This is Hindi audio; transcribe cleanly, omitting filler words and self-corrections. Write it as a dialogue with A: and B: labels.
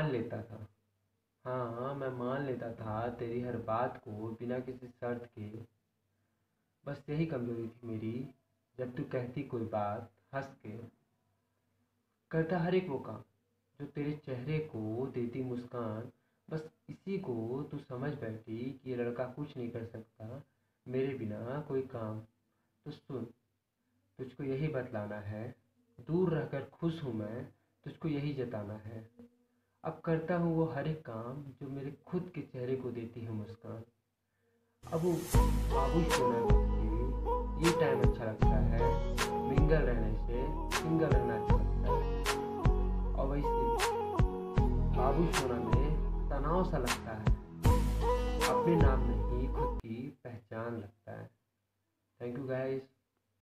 A: मान लेता था। हाँ, मैं मान लेता था तेरी हर बात को बिना किसी शर्त के। बस यही कमज़ोरी थी मेरी, जब तू कहती कोई बात हंस के। करता हर एक वो काम जो तेरे चेहरे को देती मुस्कान। बस इसी को तू समझ बैठी कि ये लड़का कुछ नहीं कर सकता मेरे बिना कोई काम। तो सुन, तुझको यही बतलाना है, दूर रहकर खुश हूँ मैं, तुझको यही जताना है। अब करता हूँ वो हर एक काम जो मेरे खुद के चेहरे को देती है मुस्कान। अब वो बाबू सोना के ये टाइम अच्छा लगता है, मिंगल रहने से सिंगल रहना अच्छा लगता है। और वैसे बाबू सोना में तनाव सा लगता है, अपने नाम नहीं खुद की पहचान लगता है। Thank you guys.